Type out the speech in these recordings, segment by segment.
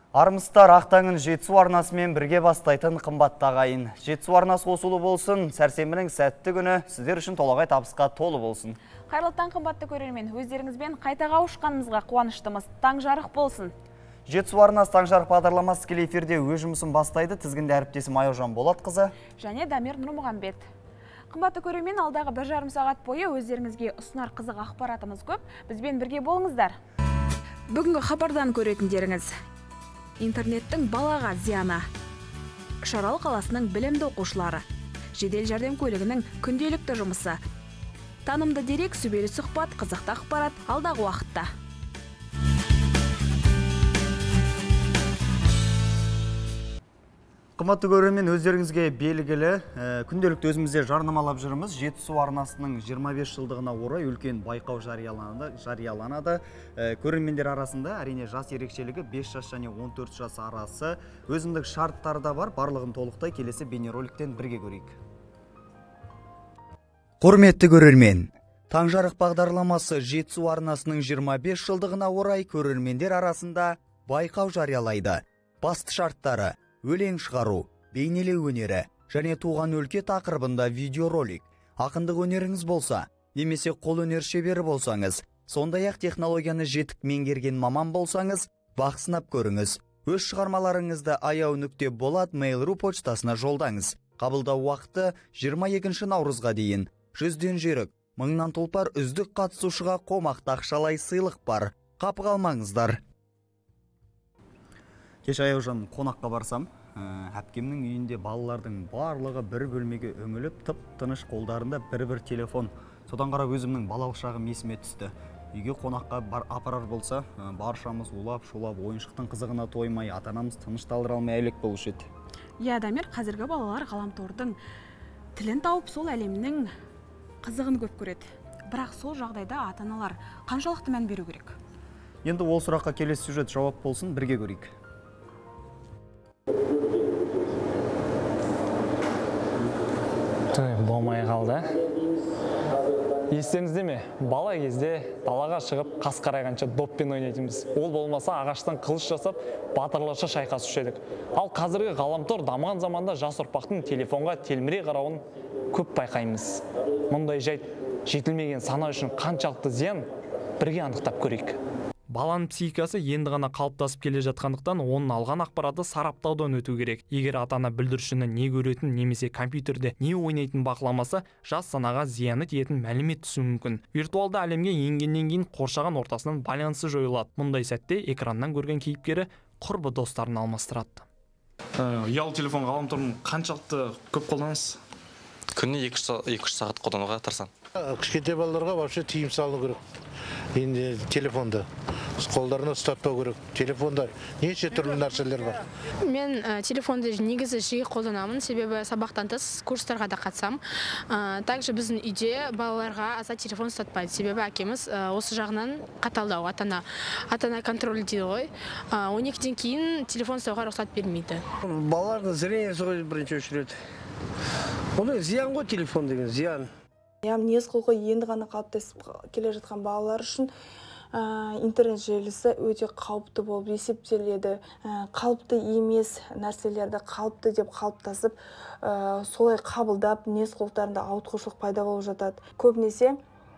Армыстар ақтаңын Жетісу арнасымен бірге бастайтын қымбатты ағайын. Жетісу арнасы қосулы болсын, сәрсенбінің сәтті күні сіздер үшін толағай табысқа толы болсын. Қайырлы таң қымбатты көрермен, өздеріңізбен қайта қауышқанымызға қуаныштымыз. Таң жарық болсын. Жетісу арнасы таң жарық бағдарламасы тікелей эфирде өз жұмысын бастайды. Тізгінде әріптесім Айожан Болатқызы және Дамир Нұрмұғамбет. Қымбатты көрермен, алдағы 1,5 сағат бойы өздеріңізге ұсынар қызық ақпаратымыз көп. Бізбен бірге болыңыздар. Бүгінгі хабардан көретіндеріңіз: интернеттің балаға зияны, Шарал қаласының білімді оқушылары, жедел жәрдем көлігінің күнделікті жұмысы, танымды дерек, сүбелі сұхбат, қызықты ақпарат алдағы уақытта. Қымбатты көрермен, өздеріңізге белгілі, күнделікті өзімізде жарнамалап жүрміз. Жетісу арнасының 25 жылдығына орай үлкен байқау жарияланады. Көрермендер арасында әрине жас ерекшелігі 5 жас және 14 жас арасы өзіндік шарттары да бар. Барлығын толықтай келесі бейнероликтен бірге көрейік. Құрметті көрермен, Таңжарық бағдарламасы Жетісу арнасының 25 жылдығына орай көрермендер арасында байқау жариялайды. Басты шарттары: өлең шығару, бейнелеу өнері және туған өлке тақырыбында видеоролик. Ақындық өнеріңіз болса, немесе қол өнер шебері болсаңыз, сондай-ақ технологияны жетік меңгерген маман болсаңыз, бақ сынап көріңіз. Өз шығармаларыңызды аяу.болат Mail.ru почтасына жолдаңыз. Қабылдау уақыты 22 наурызға дейін. 100-ден жүйрік, 1000-нан тұлпар үздік қатысушыға қомақты ақшалай сыйлық бар. Қапы қалмаңыздар. Кеш Аяужан қонаққа барсам, әпкемнің үйінде балалардың барлығы бір бөлмеге үңіліп, тып-тыныш қолдарында бір-бір телефон. Содан қарап өзімнің балалық шағым есіме түсті. Үйге қонаққа апарар болса, баршамыз улап-шулап, ойыншықтың қызығына тоймай, ата-анамыз тынышталдыра алмай әлек болушы еді. Дамир, қазіргі балалар ғаламтордың тілін тауып, сол әлемнің қызығын көп көреді. Бірақ сол жағдайда ата-аналар қаншалықты мән беру керек? Енді ол сұраққа келесі сюжет жауап болсын, бірге көрейік. Болмай қалды. Естеріңізде ме? Бала кезде далаға шығып, қас қарайғанша доппен ойнайтынбыз. Ол болмаса ағаштан қылыш жасап, батырларша шайқасушы едік. Ал қазіргі ғаламтор дамыған заманда жас ұрпақтың телефонға телміре қарауын көп байқаймыз. Мұндай жайт жетілмеген сана үшін қаншалықты зиян, бірге анықтап көрейік. Баланың психикасы енді ғана қалыптасып келе жатқандықтан, оның алған ақпараты сараптаудан өту керек. Егер ата-ана бүлдіршіні не көретін немесе компьютерде не ойнайтын бақыламаса, жас санаға зияны тиетін мәлімет түсуі мүмкін. Виртуалды әлемге енгеннен кейін қоршаған ортасынан байланысы жойылады. Мұндай сәтте экраннан көрген кейіпкері құрбы достарын алмастырады. Ұялы телефон ғаламторын қаншалықты көп қолданасыз? Күніне 2-3 сағат қолдануға тырысамын. Кішкентай балаларға вообще тыйым салу керек. Енді телефонды қолдарына ұстатпау керек. Телефонда неше түрлі нәрселер бар. Мен телефонды негізі жиі қолданамын, себебі сабақтан тыс курстарға да қатысам. Также біздің үйде балаларға аса телефон ұстатпайды, себебі әкеміз осы жағынан қаталдау, ата-ана контроль дейді ғой. 12-ден кейін телефон ұстауға рұқсат бермейді. Балалардың зрениесі бірінші очередь. Оның зиян ғой, телефон деген зиян. Мінез құлқы енді ғана қалыптасып келе жатқан балалар үшін интернет желісі өте қауіпті болып есептеледі. Қалыпты емес нәрселерді қалыпты деп қалыптасып, солай қабылдап, мінез құлықтарында ауытқушылық пайда болып жатады. Көбінесе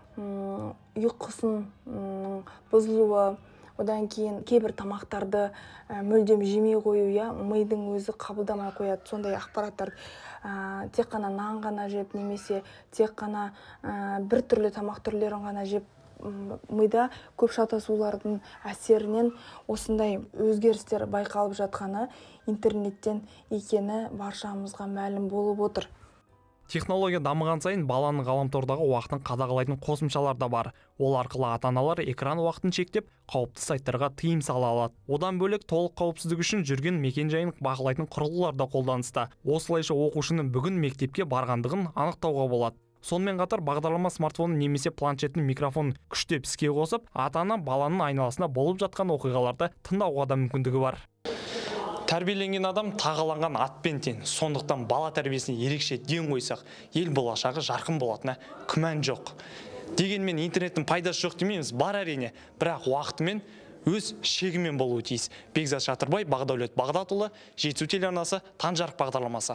ұйқысының бұзылуы, одан кейін кейбір тамақтарды мүлдем жемей қою, мидың өзі қабылдамай қояды. Сондай ақпараттар тек қана нан ғана жеп, немесе тек қана бір түрлі тамақ түрлерін ғана жеп, мида көп шатасулардың әсерінен осындай өзгерістер байқалып жатқаны интернеттен екені баршамызға мәлім болып отыр. Технология дамыған сайын баланың ғаламтордағы уақытын қадағалайтын қосымшалар да бар. Ол арқылы ата-аналар экран уақытын шектеп, қауіпті сайттарға тыйым сала алады. Одан бөлек толық қауіпсіздік үшін жүрген мекен-жайын бақылайтын құрылғылар да қолданыста. Осылайша оқушының бүгін мектепке барғандығын анықтауға болады. Сонымен қатар бағдарлама смартфонын немесе планшеттің микрофонын күштеп іске қосып, ата-ана баланың айналасында болып жатқан оқиғаларды тыңдауға да мүмкіндігі бар. Тәрбиеленген адам тағаланған атпен тең. Сондықтан бала тәрбиесіне ерекше ден қойсақ, ел болашағы жарқын болатынына күмән жоқ. Дегенмен интернеттің пайдасы жоқ демейміз, бар әрине, бірақ уақытымен өз шегімен болуы тиіс. Бекзат Шатырбай, Бағдаулет Бағдатұлы, Жетісу телеарнасы, Таңжарық бағдарламасы.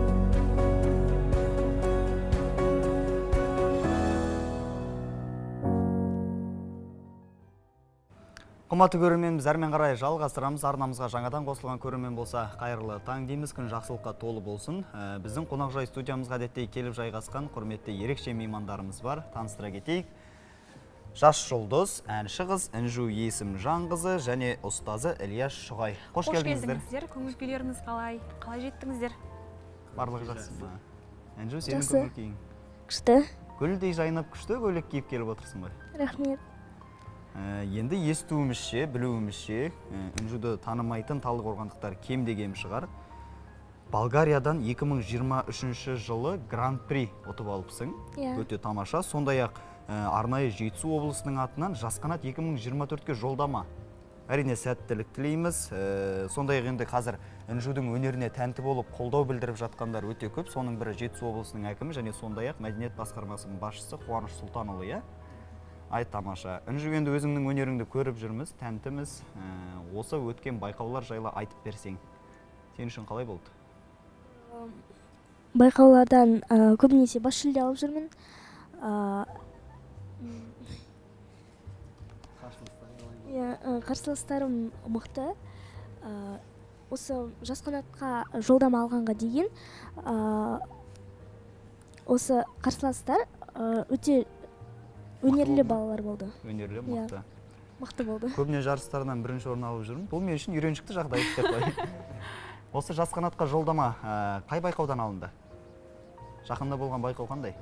Қымбатты көрерменіміз, әрмен қарай жалғастырамыз. Арнамызға жаңадан қосылған көрермен болса, қайырлы таң дейміз, күн жақсылыққа толы болсын. Біздің қонақжай студиямызға әдеттей келіп жайғасқан құрметті ерекше меймандарымыз бар. Таныстыра кетейік. Жас жұлдыз, әнші қыз Інжу Есім Жанқызы және ұстазы Ильяс Шұғай. Қош келдіңіздер. Көңіл күйлеріңіз қалай? Қалай жеттіңіздер? Барлығы жақсы ма? Інжу, сенің көңіл күйің? Күшті. Гүлдей жайнап күшті көйлек киіп келіп отырсың ғой. Рахмет. Енді естуімізше, білуімізше, Інжуді танымайтын Талдықорғандықтар кем-де-кем шығар. Болгариядан 2023 жылы Гран-при ұтып алыпсың. Өте тамаша. Сондай-ақ арнайы Жетісу облысының атынан Жас қанат 2024-ке жолдама. Әрине сәттілік тілейміз. Сондай-ақ енді қазір Інжудің өнеріне тәнті болып қолдау білдіріп жатқандар өте көп. Соның бірі Жетісу облысының әкімі және сондай-ақ мәдениет басқармасының басшысы Қуаныш Сұлтанұлы. Ай, тамаша. Інжу, енді өзіңнің өнеріңді көріп жүрміз, тәнтіміз. Осы өткен байқаулар жайлы айтып берсең, сен үшін қалай болды? Байқаулардан көбінесе бас жүлде алып жүрмін. Қарсыластарым мықты. Осы Жас қанатқа жолдама алғанға дейін осы қарсыластар өте өнерлі балалар болды. Өнерлі, мықты. Мықты болды. Көбіне жарыстарынан бірінші орын алып жүрмін. Бұл мен үшін үйреншікті жағдай деп қой. Осы Жас қанатқа жолдама қай байқаудан алынды? Жақында болған байқау қандай?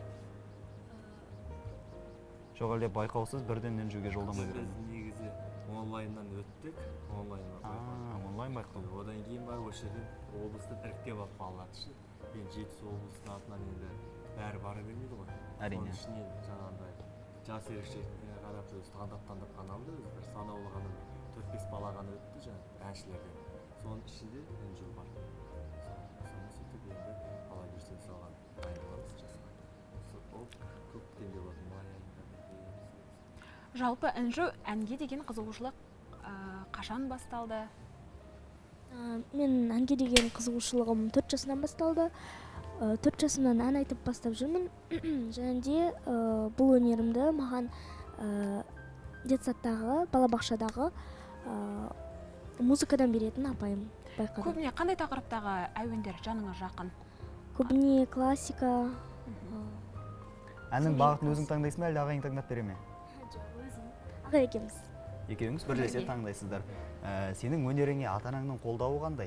Жоқ, әлде байқаусыз бірден Інжуге жолдама береді. Біз негізі онлайннан өттік. Онлайн байқау. Одан кейін бар осы жерден облыстан іріктеп алып балаларды үшін. Мен Жетісу облысының атынан енді бәрі бара бермейді ғой. Әрине. Оның ішінен жаңағындай жас ерекшелігіне қарап өзі таңдап ғана алды. Өзі бір санаулы ғана 4-5 бала ғана өтті жаңағы әншілерден. Соның ішінде Інжу бар. Соны сөйтіп енді бала берсен салған дайындығымыз жасаған. Ол көптен де болатын май айында. Жалпы Інжу әнге деген қызығушылық қашан басталды? Мен әнге деген қызығушылығым 4 жасынан басталды. 4 жасымнан ән айтып бастап жүрмін. Және де бұл өнерімді маған детсаттағы, балабақшадағы музыкадан беретін апайым байқады. Көбіне қандай тақырыптағы әуендер жаныңа жақын? Көбіне классика. Әннің бағытын өзің таңдайсың ба, әлде ағайың таңдап бере ме? Аға екеуміз. Екеуіңіз бірлесе таңдайсыздар. Сенің өнеріңе ата-анаңның қолдауы қандай?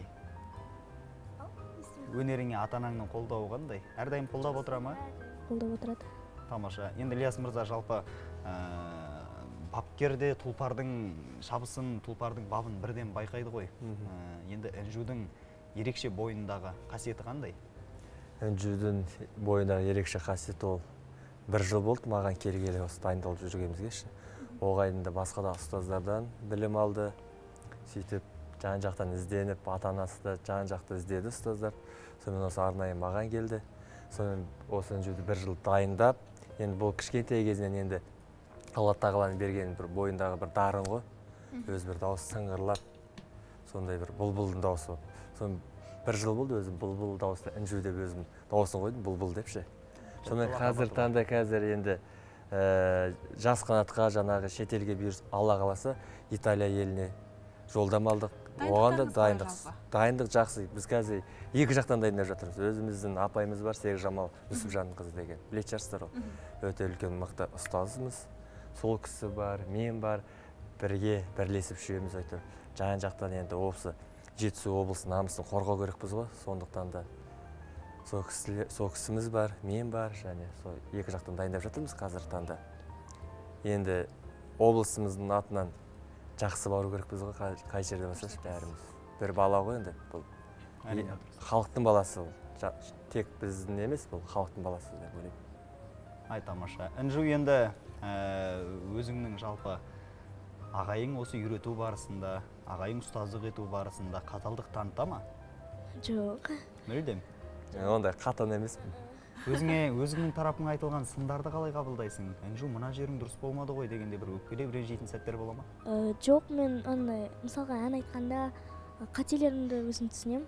Өнеріңе ата-анаңның қолдауы қандай? Әрдайым қолдап отыра ма? Қолдап отырады. Тамаша. Енді Ильяс мырза жалпы бапкерде тұлпардың шабысын, тұлпардың бабын бірден байқайды ғой. Енді Інжудің ерекше бойындағы қасиеті қандай? Інжудің бойындағы ерекше қасиеті ол 1 жыл болды маған келгелі осы дайындалып жүргенімізге. Оғайында басқа да ұстаздардан білім алды. Сөйтіп жан-жақтан ізденіп, ата-анасы да жан-жақты іздеді ұстаздар. Сонымен осы арнайы маған келді. Сонымен осы Інжуді 1 жыл дайындап, енді бұл кішкентай кезінен енді Алла тағаланың берген бір бойындағы бір дарын ғой. Өз бір дауысы сыңғырлап, сондай бір бұлбұлдың дауысы болып. Сонымен 1 жыл болды өзім бұлбұл дауысты Інжу деп өзім дауысын қойдым, бұлбұл деп ше. Сонымен қазір таңда енді Жас қанатқа жаңағы шетелге бұйырса Алла қаласа Италия еліне жолдама алдық. Оған да дайындық жақсы. Біз қазір екі жақтан дайындап жатырмыз. Өзіміздің апайымыз бар, Сегжамал Нүсіпжанның қызы деген. Білетін шығарсыздар ғой. Өте үлкен мықты ұстазымыз. Сол кісі бар, мен бар. Бірге бірлесіп үшеуміз айтыр. Жан-жақтан енді осы Жетісу облысы намысын қорғау керекпіз ғой. Сондықтан да сол кісіміз бар, мен бар, және сол екі жақтан дайындап жатырмыз қазір таңда. Енді облысымыздың атынан жақсы бару керекпіз ғой, қай жерде болсашы бәріміз. Бір бала ғой енді, бұл халықтың баласы ол. Тек біздің емес, бұл халықтың баласы деп ойлаймын. Ай, тамаша. Інжу, енді өзіңнің жалпы ағайың осы үйрету барысында, ағайың ұстаздық ету барысында қаталдық таныта ма? Жоқ. Мүлдем? Ондай қатан емеспін. өзіңнің тарапыңа айтылған сындарды қалай қабылдайсың? Әнжу, мына жерің дұрыс болмады ғой дегенде бір өкпелеп ренжитін сәттер бола ма? Жоқ, мен андай мысалға ән айтқанда қателерімді өзім түсінем.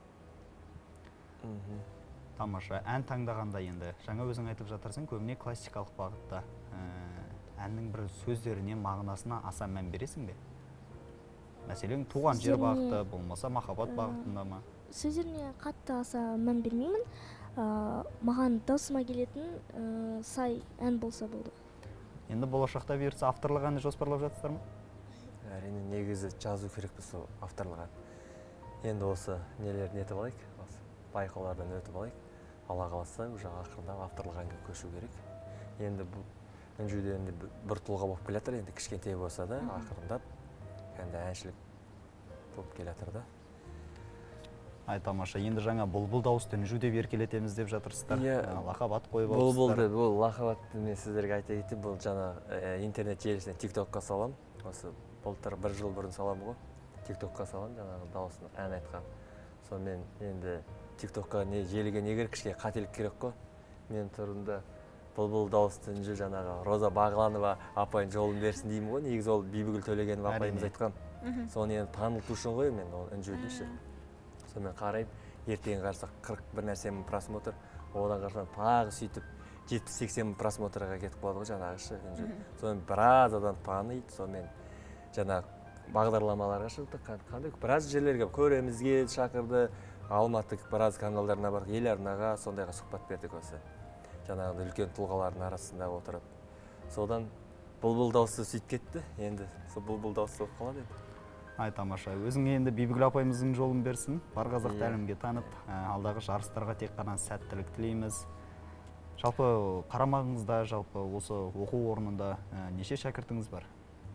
Тамаша. Ән таңдағанда енді жаңа өзің айтып жатырсың, көбіне классикалық бағытта. Әннің бір сөздеріне, мағынасына аса мән бересің бе? Мәселен, туған жер бағыты болмаса, махаббат бағытында ма? Сөздеріне қатты аса мән бермеймін. Маған даусыма келетін сай ән болса болды. Енді болашақта бұйыртса авторлық әнді жоспарлап жатсыздар ма? Әрине, негізі жазу керек біз авторлық ән. Енді осы нелерін етіп алайық, байқаулардан өтіп алайық. Алла қаласа, уже ақырындап авторлық әнге көшу керек. Енді Әнжуде енді бір тұлға болып келе жатыр, енді кішкентай болса да, ақырындап енді әншілік болып келе жатыр да. Ай, тамаша. Енді жаңа бұлбұл дауысты Әнжу деп еркелетеміз деп жатырсыздар. Лақабат қойып алыпсыздар. Бұл лақабатты мен сіздерге айта кетейін, бұл жаңа интернет желісіне TikTok-қа салам. Осы былтыр 1 жыл бұрын салам ғой. TikTok-қа салам, жаңағы дауысын ән айтқан. Сонымен енді TikTok-қа желіге не керек, кішкене қателік керек қой. Мен тұрында бұлбұл дауысты Әнжу жаңағы Роза Бағланова апайын жолын берсін деймін ғой. Негізі ол Бибігүл Төлегенова апайымыз айтқан. Соны енді танылту үшін ғой мен ол Әнжу дейші. Сонымен қарайым, ертең қарсақ 41 нәрсемін просмотр, одан қарсақ тағы сөйтіп 70-80 просмотрға кетіп қалады ғой жаңағышы Әнжу. Сонымен біраз адам таниды, сонымен жаңағы бағдарламаларға шықты, қандай біраз жерлерге көремізге шақырды, Алматы біраз каналдарына бардық, ел арнаға сондайға сұхбат бердік осы. Жаңағы үлкен тұлғалардың арасында отырып. Содан бұлбұл дауысы сөйтіп кетті, енді сол бұлбұл дауысы болып қалады енді. Ай, тамаша. Өзіңе енді Бибігүл апайымыздың жолын берсін. Бар қазақты әлемге танып, алдағы жарыстарға тек қана сәттілік тілейміз. Жалпы қарамағыңызда, жалпы осы оқу орнында неше шәкіртіңіз бар?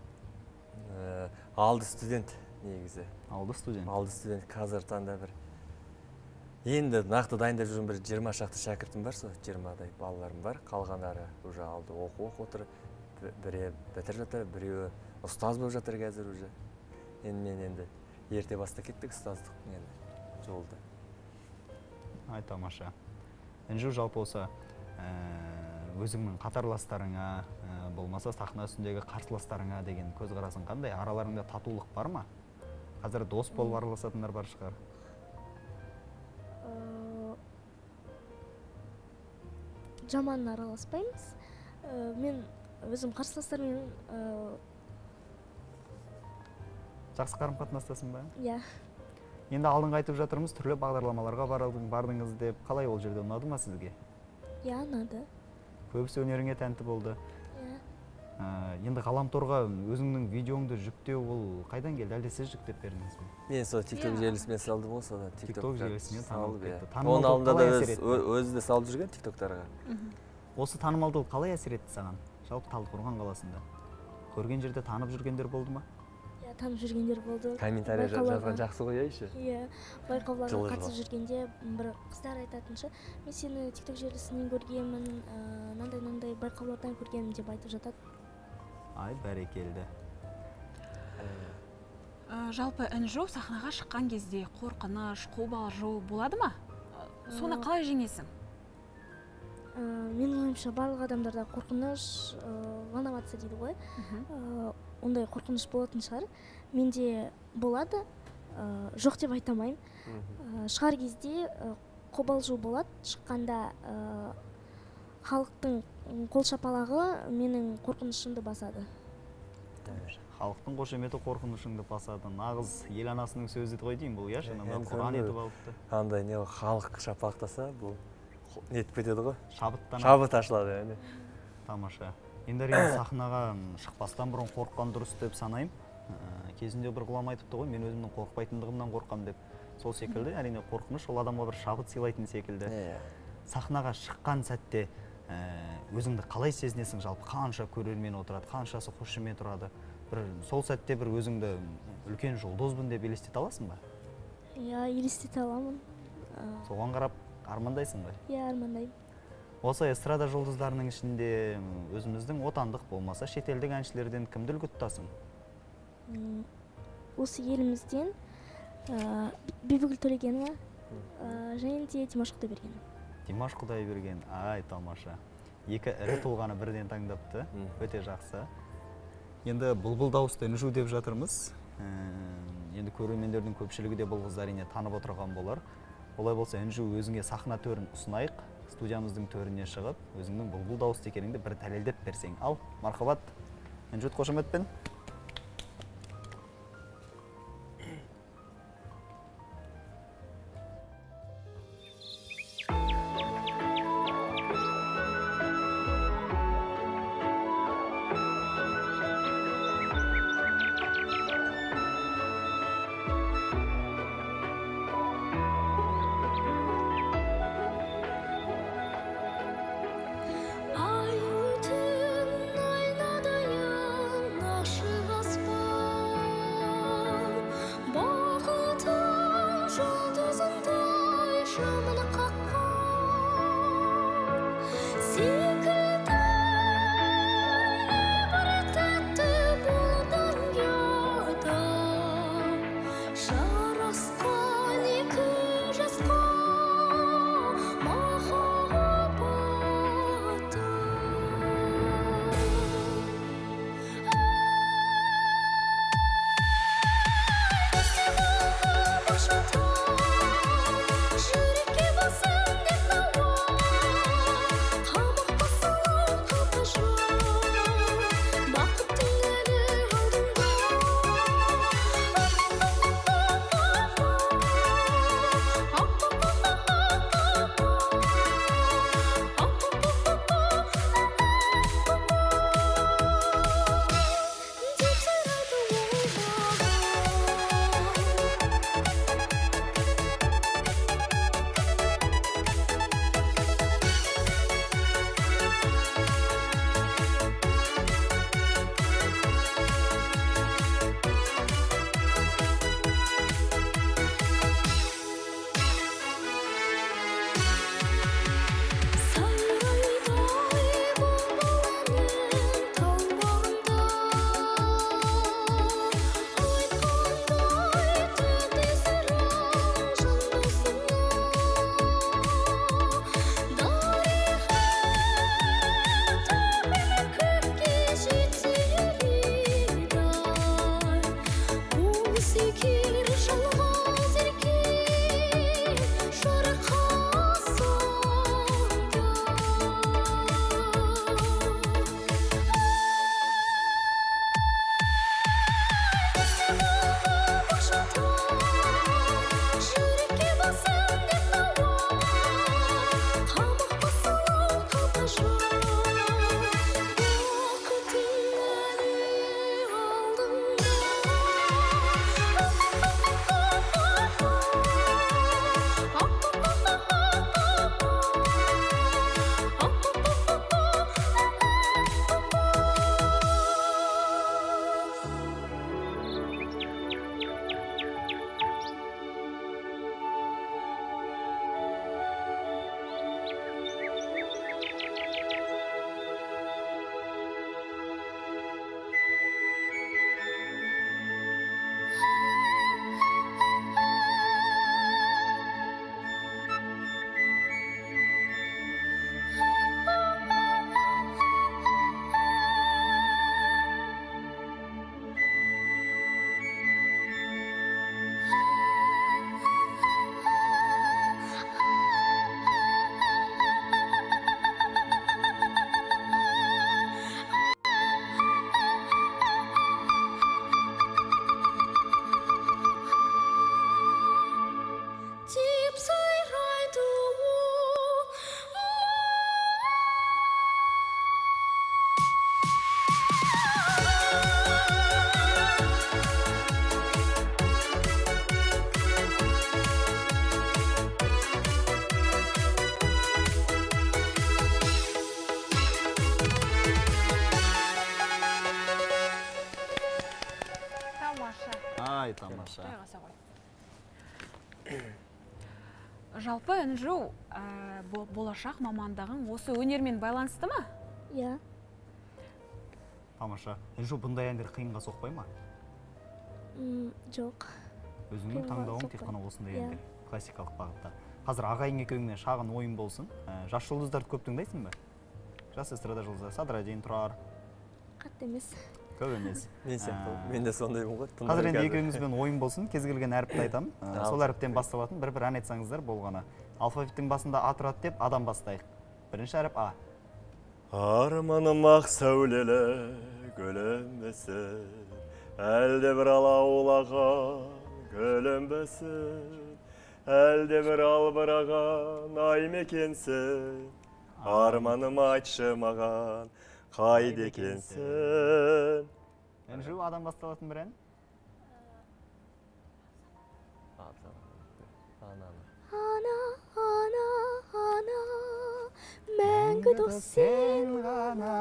Алды студент негізі. Алды студент? Алды студент қазір таңда бір. Енді нақты дайындап жүрген бір 20 шақты шәкіртім бар, 20-дай балаларым бар. Қалғандары уже алды оқу отыр. Бірі бітір жатыр, біреуі ұстаз болып жатыр қазір уже. Енді мен енді ерте баста кеттік ұстаздық енді жолды. Ай, тамаша. Әнжу, жалпы осы өзіңнің қатарластарыңа, болмаса сахна үстіндегі қарсыластарыңа деген көзқарасың қандай? Араларыңда татулық бар ма? Қазір дос болып араласатындар бар шығар. Жаман араласпаймыз. Мен өзім қарсыластармен жақсы қарым-қатынастасың ба? Иә. Енді алдыңғы айтып жатырмыз, түрлі бағдарламаларға бардыңыз деп, қалай ол жерде ұнады ма сізге? Иә, ұнады. Көбісі өнеріңе тәнті болды. Иә. Енді ғаламторға өзіңнің видеоңды жүктеу ол қайдан келді? Әлде сіз жүктеп бердіңіз бе? Мен сол TikTok желісімен салдым ғой, содан TikTok желісімен танылып кетті. Оның алдында да өзі де салып жүрген TikToktарға. Осы танымалдылық қалай әсер етті саған? Жалпы Талдықорған қаласында. Көрген жерде танып жүргендер болды ма? Иә, танып жүргендер болды. Комментарий жазған жақсы ғой еще. Иә, байқауларға қатысып жүргенде бір қыздар айтатыншы, мен сені TikTok желісінен көргенмін, нандай байқаулардан көргенмін деп айтып жатады. Ай, бәрекелді. Жалпы Әнжу сахнаға шыққан кезде қорқыныш, қобалжу болады ма? Соны қалай жеңесің? Менің ойымша барлық адамдарда қорқыныш, волноваться дейді ғой. Ондай қорқыныш болатын шығар. Менде болады, жоқ деп айтамайым. Шығар кезде қобалжу болады. Шыққанда халықтың қол шапалағы менің қорқынышымды басады. Халықтың қошеметі қорқынышыңды басады. Нағыз ел анасының сөзі ғой деймін, бұл я шынында Құран етіп алыпты. Қандай не халық шапалақтаса, бұл нетіп кетеді ғой. Шабыттан. Шабыт ашылады яғни. Тамаша. Енді әрине сахнаға шықпастан бұрын қорыққан дұрыс деп санаймын. Кезінде бір ғұлама айтыпты ғой, мен өзімнің қорықпайтындығымнан қорқам деп. Сол секілді, әрине қорқыныш ол адамға бір шабыт сыйлайтын секілді. Сахнаға шыққан сәтте өзіңді қалай сезінесің, жалпы қанша көрермен отырады, қаншасы қошемет тұрады. Сол сәтте бір өзіңді үлкен жұлдызбын деп елестете аласың ба? Иә, елестете аламын. Соған қарап армандайсың ба? Иә, армандаймын. Осы эстрада жұлдыздарының ішінде өзіміздің отандық болмаса шетелдік әншілерден кімді үлгі тұтасың? Осы елімізден Бибігүл Төлегенова және де Димаш Құдайбергенов. Димаш Құдайберген, ай тамаша. Екі ірі тұлғаны бірден таңдапты, өте жақсы. Енді бұлбұл дауысты Інжу деп жатырмыз. Енді көрермендердің көпшілігі де бұл қызды әрине танып отырған болар. Олай болса Інжу, өзіңе сахна төрін ұсынайық, студиямыздың төріне шығып, өзіңнің бұлбұл дауысты екеніңді бір дәлелдеп берсең. Ал, мархабат, Інжу, қошаметпен. Ай, тамаша. Жалпы Інжу, болашақ мамандығың осы өнермен байланысты ма? Иә. Тамаша. Інжу, бұндай әндер қиынға соқпай ма? Жоқ. Өзіңнің таңдауың тек қана осындай әндер, классикалық бағытта. Қазір ағайын екеуіңнен шағын ойын болсын. Жас жұлдыздарды көп тыңдайсың ба? Жас эстрада жұлдызы, Садрадин, Тұрар. Қатты емес. Көп емес. Мен де сондаймын ғой. Қазір енді екеуіңізбен ойын болсын, кез келген әріпті айтамын. Сол әріптен басталатын бір ән айтсаңыздар болғаны. Алфавиттің басында А тұрады деп, Адан бастайық. Бірінші әріп А. Арманым ақ сәулелі гүлімбісін, әлде бір алаулаған гүлімбісін, әлде бір албыраған ай мекенсін, арманым айтшы маған қайда екенсің. Әнжу Адан басталатын бір ән? Ана, ана, ана, мәңгі дос сен ғана,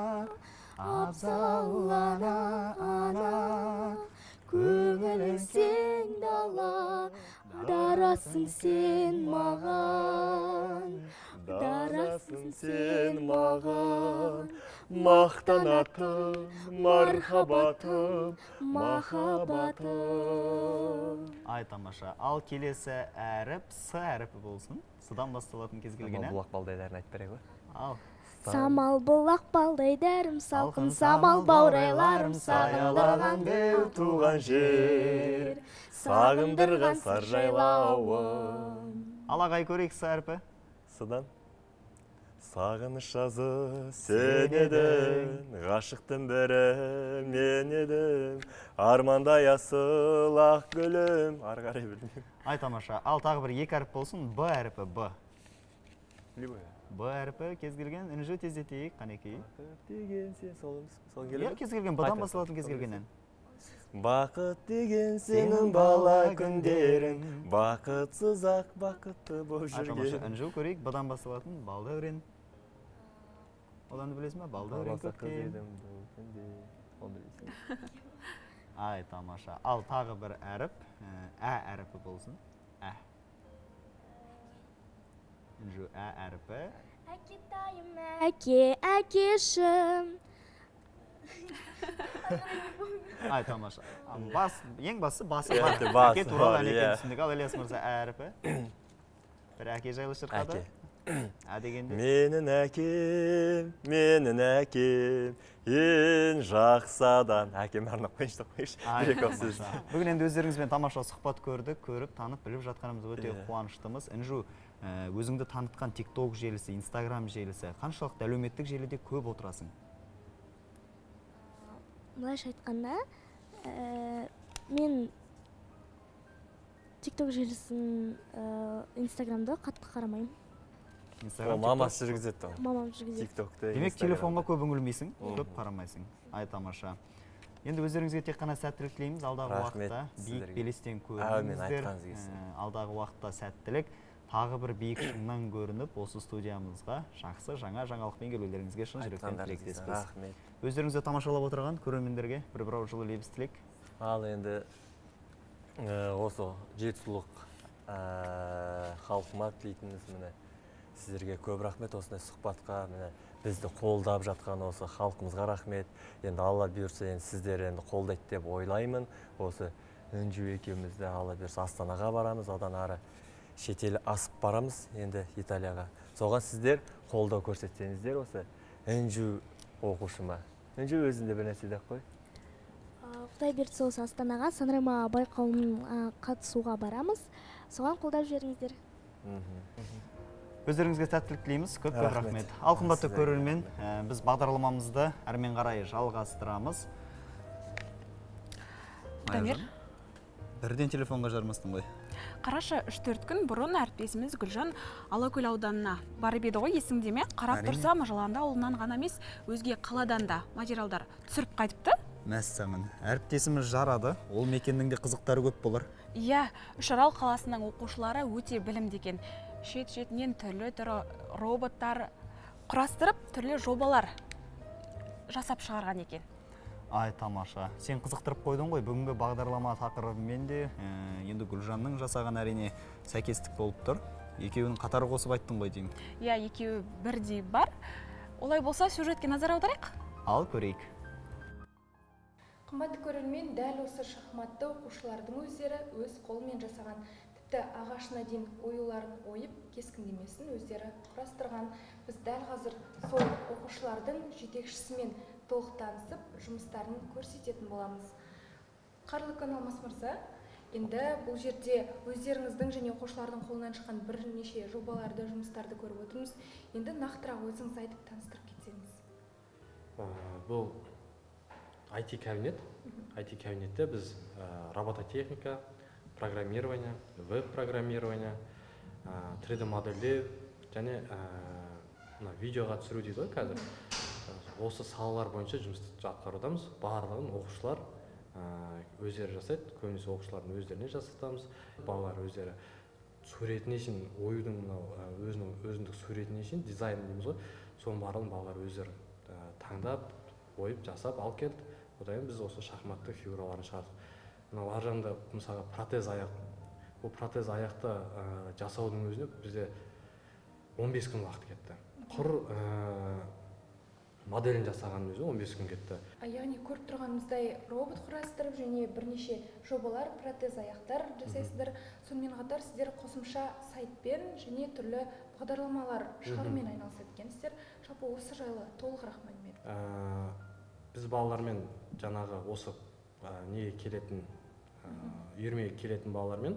абзал ана, ана, көңілің сен дала, дарасың сен маған, дарасың сен маған, мақтанатым, мархабатым, махаббатым. Ай, тамаша. Ал келесі әріп С әріпі болсын. С-дан басталатын кез келген ән. Бұлақ балдайдарын айтып бере ғой. Ал. Самал бұлақ балдай дәрім, салқын самал баурайларым, сағындырған беу туған жер, сағындырған сар жайлауым. Ал ағай көрейік С әріпі. С-дан. Сағыныш жазы сен едің, ғашықтың бірі мен едім, армандай асыл ақ гүлім. Ары қарай білмеймін. Ай, тамаша. Ал тағы бір екі әріп болсын. Б әріпі, Б. Б әріпі кез келген, үнжі тездетейік, қанекей. Деген сен сол келген? Кез келген, Б-дан басталатын кез келген ән. Бақыт деген сенің бала күндерің, бақытсыз ақ бақытты боп жүрген. Үнжі көрейік, Б-дан басталатын Балдәурен. Одан білесің ба? Балдәурен көктем. Ай, тамаша. Ал тағы бір әріп, Ә әріпі болсын. Ә. Үнжі Ә әріпі. Әкетайым әке, әкешім. Ай, тамаша. Ең басы басы бар. Басы Әке туралы ән екен түсіндік. Ал Ілияс мырза Ә әріпі. Бір әке жайлы шырқады. Ә дегенде. Менің әкем, ең жақсы адам. Әкем арнап қойшы. Бүгін енді өздеріңізбен тамаша сұхбат көрдік, көріп, танып, біліп жатқанымыз өте қуаныштымыз. Інжу, өзіңді танытқан TikTok желісі, Instagram желісі, қаншалықты әлеуметтік желіде көп отырасың? Былайша айтқанда, мен TikTok желісін, Instagram'да қатты қарамаймын. Мамасы жүргізетті. Мамам жүргізетті. Демек, телефонға көп үңілмейсің, көп қарамайсың. Ай, тамаша. Енді өздеріңізге тек қана сәттілік тілейміз. Алдағы уақытта биік белестен көріңіздер. Алдағы уақытта сәттілік. Тағы бір биік шыңнан көрініп, осы студиямызға жақсы жаңа жаңалықпен келулеріңізге шын жүректен тілектеспіз. Өздеріңізді тамашалап отырған көрермендерге бір жылы лебіз тілек. Ал енді осы жетісулық халқыма тілейтініміз міне сіздерге көп рахмет осындай сұхбатқа, міне бізді қолдап жатқан осы халқымызға рахмет. Енді Алла бұйырса, енді сіздер енді қолдайды деп ойлаймын. Осы Үнжу екеумізді Алла бұйырса Астанаға барамыз, одан ары шетел асып барамыз енді Италияға. Соған сіздер қолдау көрсетсеңіздер осы Үнжу оқушыма. Үнжу өзінде бір нәрсе деп қой. Құдай берсе осы Астанаға Санрема байқауына қатысуға барамыз. Соған қолдап жіберіңіздер. Өздеріңізге сәттілік тілейміз. Көп рахмет. Ал қымбатты көрермен, біз бағдарламамызды әрмен қарай жалғастырамыз. Дамир, бірден телефонға жармастың ғой. Қарашы, 3-4 күн бұрын әріптесіміз Гүлжан Алакөл ауданына барып еді ғой, есіңде ме? Қарап тұрса, Мажаланды ауылынан ғана емес, өзге қаладан да материалдар түсіріп қайтыпты. Мәссамын. Әріптесіміз жарады. Ол мекеннің де қызықтары көп болар. Иә, Үшарал қаласының оқушылары өте білімді екен. Шет-шетінен түрлі роботтар құрастырып, түрлі жобалар жасап шығарған екен. Ай, тамаша. Сен қызықтырып қойдың ғой, бүгінгі бағдарлама тақырыбымен де енді Гүлжанның жасаған әрине сәйкестік болып тұр. Екеуінің қатары қосып айттың ғой деймін. Иә, екеуі бірдей бар. Олай болса, сюжетке назар аударайық. Ал көрейік. Қымбатты көрермен, дәл осы шахматты оқушылардың өздері өз қолымен жасаған. тіпті ағашына дейін оюларын ойып кескіндемесін өздері құрастырған. Біз дәл қазір сол оқушылардың жетекшісімен толық танысып, жұмыстарын көрсететін боламыз. Қарлы күн, Алмас мырза. Енді бұл жерде өздеріңіздің және оқушылардың қолынан шыққан бірнеше жобаларды, жұмыстарды көріп отырмыз. Енді нақтырақ өзіңіз айтып таныстырып кетсеңіз. Бұл IT кабинет. IT кабинетте біз робототехника, программирование, веб-программирование, 3D модельдеу және видеоға түсіру дейді ғой қазір. Осы салалар бойынша жұмыс атқарудамыз. Барлығын оқушылар өздері жасайды. Көбінесе оқушылардың өздеріне жасатамыз. Балалар өздері суретіне шейін, оюдың өзіндік суретіне шейін дизайн дейміз ғой. Соның барлығын балалар өздері таңдап, ойып, жасап алып келді. Одан біз осы шахматты фигураларын шығардық. Мынау ар жағында мысалға протез аяқ. Бұл протез аяқты жасаудың өзіне бізде 15 күн уақыт кетті. Құр моделін жасағанның өзі 15 күн кетті. Яғни көріп тұрғанымыздай робот құрастырып және бірнеше жобалар, протез аяқтар жасайсыздар. Сонымен қатар сіздер қосымша сайтпен және түрлі бағдарламалар шығарумен айналысады екенсіздер. Жалпы осы жайлы толығырақ мәлімет. Біз балалармен жаңағы осы неге келетін, үйірмеге келетін балалармен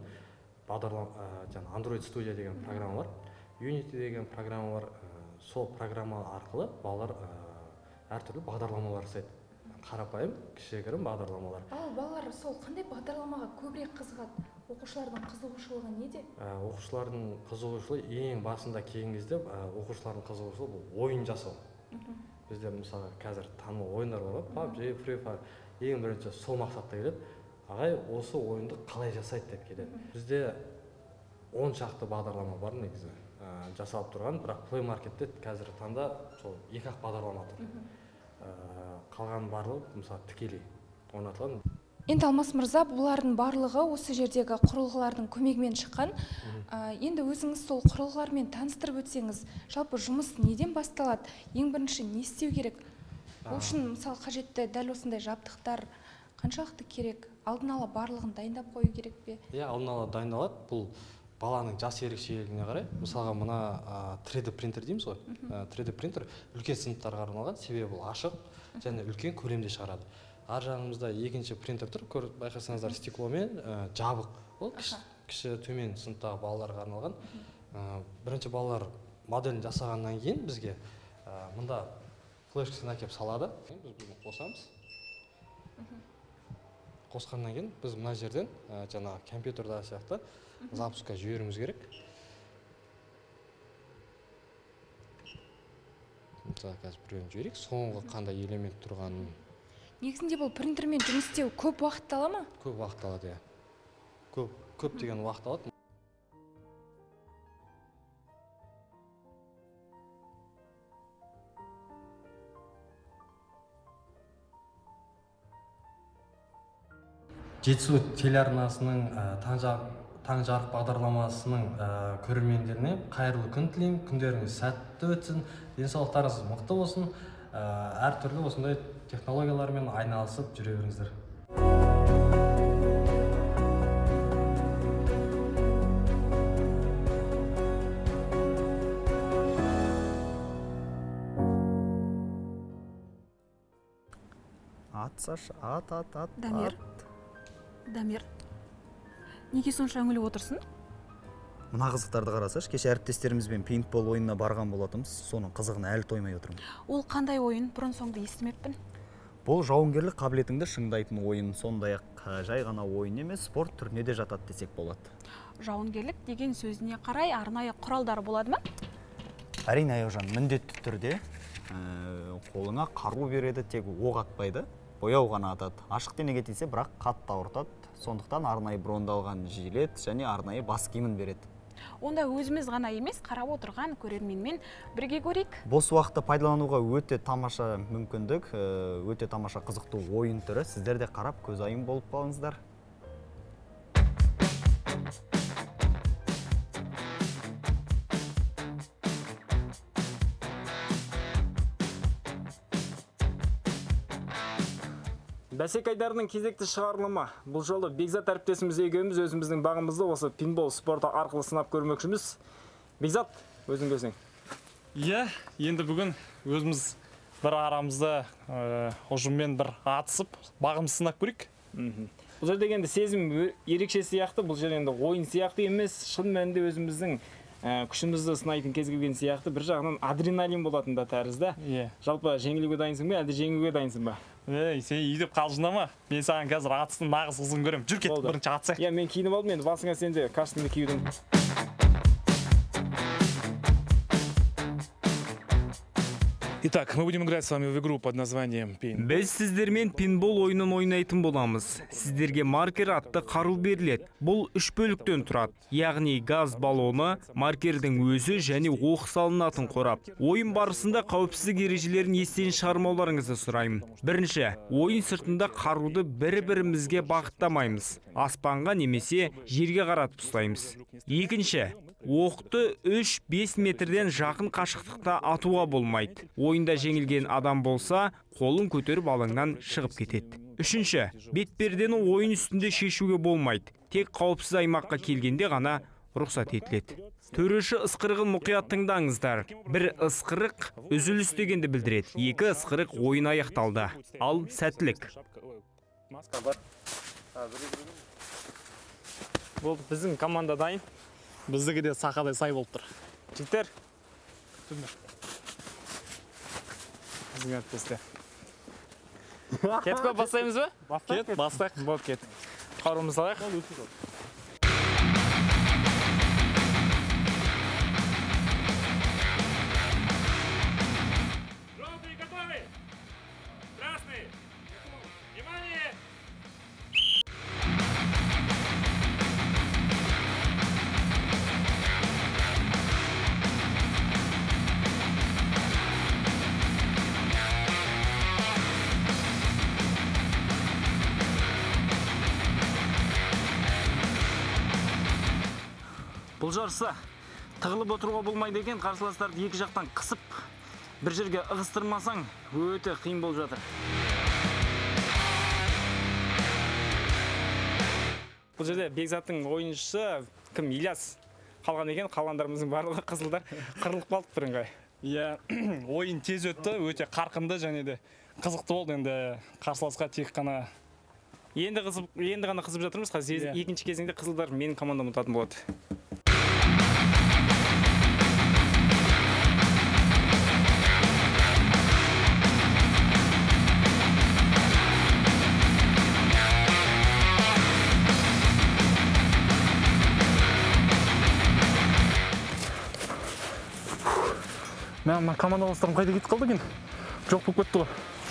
Android Studio деген программа бар, Unity деген программа бар. Сол программа арқылы балалар әртүрлі бағдарламалар жасайды. Қарапайым, кішігірім бағдарламалар. Ал балалар сол қандай бағдарламаға көбірек қызығады? Оқушылардың қызығушылығы неде? Оқушылардың қызығушылығы ең басында келген кезде оқушылардың қызығушылығы бұл ойын жасау. Бізде мысалы қазір танымал ойындар бар, PUBG, Free Fire. Ең бірінші сол мақсатта келеді. Ағай, осы ойынды қалай жасайды деп келеді. Бізде 10 шақты бағдарлама бар негізі жасалып тұрған, бірақ Play Marketте қазір таңда сол 2-ақ бағдарлама тұр. Қалған барлығы мысалы тікелей орнатылған. Енді Алмас мырза, бұлардың барлығы осы жердегі құрылғылардың көмегімен шыққан. Енді өзіңіз сол құрылғылармен таныстырып өтсеңіз, жалпы жұмыс неден басталады? Ең бірінші не істеу керек? Ол үшін мысалы қажетті дәл осындай жабдықтар қаншалықты керек? Алдын ала барлығын дайындап қою керек пе? Алдын ала дайындалады. Бұл баланың жас ерекшелігіне қарай. Мысалға мына 3D принтер дейміз ғой. 3D принтер үлкен сыныптарға арналған, себебі бұл ашық және үлкен көлемде шығарады. Ар жағымызда екінші принтер тұр, байқасаңыздар стекломен жабық. Ол кіші төмен сыныптағы балаларға арналған. Бірінші балалар моделін жасағаннан кейін бізге мұнда флешкасын әкеп салады. Біз бұны қосамыз. Қосқаннан кейін біз мына жерден жаңағы компьютерда сияқты запускқа жіберуіміз керек. Мысалы қазір біреуін жіберейік, соңғы қандай элемент тұрғанын. Негізінде бұл принтермен жұмыс істеу көп уақыт ала ма? Көп уақыт алады, көп деген уақыт алады. Жетісу телеарнасының таң жарық бағдарламасының көрермендеріне қайырлы күн тілеймін. Күндеріңіз сәтті өтсін, денсаулықтарыңыз мықты болсын. Әртүрлі осындай технологиялармен айналысып жүре беріңіздер. Дамир, неге сонша үңіліп отырсың? Мына қызықтарды қарасаш, кеше әріптестерімізбен пейнтбол ойынына барған болатымыз, соның қызығына әлі тоймай отырмын. Ол қандай ойын? Бұрын соңды естімеппін. Бұл жауынгерлік қабілетіңді шыңдайтын ойын, сондай-ақ жай ғана ойын емес, спорт түріне де жатады десек болады. Жауынгерлік деген сөзіне қарай арнайы құралдар болады ма? Әрине, Аяужан, міндетті түрде қолыңа қару береді, тек оқ атпайды. Бояу ғана атады. Ашық денеге тисе, бірақ қатты ауыртады. Сондықтан арнайы брондалған жилет және арнайы бас киімін береді. Онда өзіміз ғана емес, қарап отырған көрерменмен бірге көрейік. Бос уақытты пайдалануға өте тамаша мүмкіндік, өте тамаша қызықты ойын түрі. Сіздер де қарап көзайым болып қалыңыздар. Бәсек айдарының кезекті шығарылымы. Бұл жолы Бекзат әріптесіміз екеуміз өзіміздің бағымызды осы пинбол спорты арқылы сынап көрмекшіміз. Бекзат, өзің көзің. Иә, енді бүгін өзіміз бір арамызда ұжыммен бір атысып, бағымызды сынап көрейік. Бұл жерде енді сезім ерекше сияқты, бұл жер енді ойын сияқты емес, шын мәнінде өзіміздің күшімізді сынайтын кез келген сияқты, бір жағынан адреналин болатын да тәрізді. Жалпы жеңілуге дайынсың ба, әлде жеңуге дайынсың ба? Сен үйдеп қалжыңдама. Мен саған қазір атыстың нағыз қызын көрем. Жүр кет, бірінші атысайық. Мен киініп алдым, енді басыңа сен де костюмді киюдің. Итак, мы будем играть с вами в игру под названием пейнтбол. Біз сіздермен пинбол ойынын ойнайтын боламыз. Сіздерге маркер атты қару беріледі. Бұл 3 бөліктен тұрады. Яғни газ баллоны, маркердің өзі және оқ салынатын қорап. Ойын барысында қауіпсіздік ережелерін естен шығармауларыңызды сұраймын. Бірінші, ойын сыртында қаруды бір-бірімізге бағыттамаймыз. Аспанға немесе жерге қаратып ұстаймыз. Екінші, оқты 3-5 метрден жақын қашықтықта атуға болмайды. Ойында жеңілген адам болса, қолын көтеріп алаңнан шығып кетеді. Үшінші, бетпердені ойын үстінде шешуге болмайды. Тек қауіпсіз аймаққа келгенде ғана рұқсат етіледі. Төреші ысқырығын мұқият тыңдаңыздар. Бір ысқырық үзіліс дегенді білдіреді. Екі ысқырық ойын аяқталды. Ал сәттілік. Болды, біздің команда дайын. Біздігі де сақадай сай болып тұр. Жігіттер. Біздің әріптестер. Кетіп көп бастаймыз ба? Кет, бастайық. Болды, кет. Қаруымызды алайық. Желтые готовы? Красные. Внимание! Бұл жарыса тығылып отыруға болмайды екен, қарсыластарды екі жақтан қысып, бір жерге ығыстырмасаң, өте қиын болып жатыр. Бұл жерде Бекзаттың ойыншысы кім? Ильяс қалған екен, қалғандарымыздың барлығы қызылдар қырылып қалды бірыңғай. Иә, ойын тез өтті, өте қарқынды және де қызықты болды. Енді қарсыласқа тек қана енді ғана қызып жатырмыз. Қазір екінші кезеңде қызылдар менің командам ұтатын болады. Мен командаластарым қайда кетіп қалды екен? Жоқ болып кетті ғой.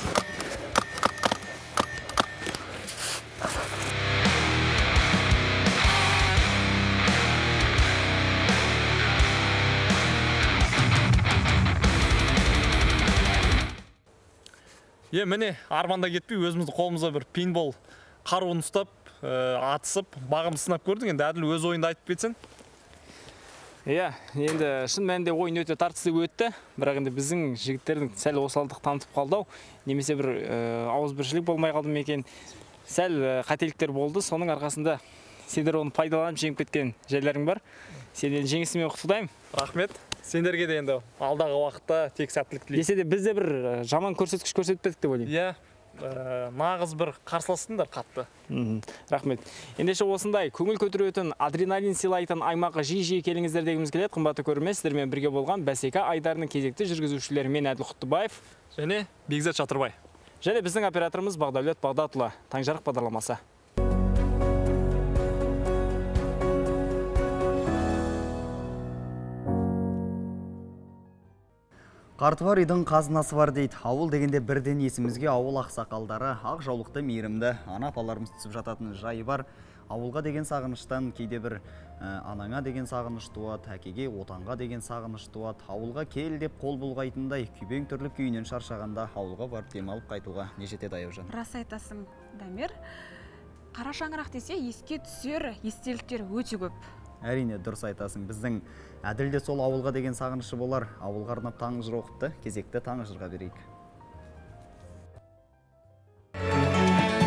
Міне, арманда кетпей, өзімізді қолымызда бір пейнтбол қаруын ұстап, атысып, бағымды сынап көрдік. Енді әділ өз ойында айтып кетсең. Иә, енді шын мәнінде ойын өте тартысты өтті, бірақ енді біздің жігіттердің сәл осалдық танытып қалдау, немесе бір ауызбіршілік болмай қалды ма екен, сәл қателіктер болды. Соның арқасында сендер оны пайдаланып жеңіп кеткен жерлерің бар. Сенден жеңісімен құттықтаймын. Рахмет. Сендерге де енді алдағы уақытта тек сәттілік тілеймін. Десе де біз де бір жаман көрсеткіш көрсетпедік деп ойлаймын. Иә, нағыз бір қарсыластыңдар қатты. Рахмет. Ендеше осындай көңіл көтеретін, адреналин сыйлайтын аймаққа жиі-жиі келіңіздер дегіміз келеді. Қымбатты көрермен, сіздермен бірге болған бәсеке айдарының кезекті жүргізушілері мен Әділ Құттыбаев және Бекзат Шатырбай. Және біздің операторымыз Бағдәулет Бағдатұлы. Таңжарық бағдарламасы. Қарты бар үйдің қазынасы бар дейді. Ауыл дегенде бірден есімізге ауыл ақсақалдары, ақ жаулықты мейірімді ана апаларымыз түсіп жататын жайы бар. Ауылға деген сағыныштан кейде бір анаңа деген сағыныш туады, әкеге, отанға деген сағыныш туады. Ауылға кел деп қол бұлғайтындай, күйбең түрлі күйінен шаршағанда ауылға барып демалып қайтуға не жетеді Аяужан? Рас айтасың, Дамир. Қара шаңырақ десе еске түсер естеліктер өте көп. Әрине, дұрыс айтасың. Біздің Әділ де сол ауылға деген сағынышы болар. Ауылға арнап таңғы жыр оқыпты. Кезекті таңғы жырға берейік.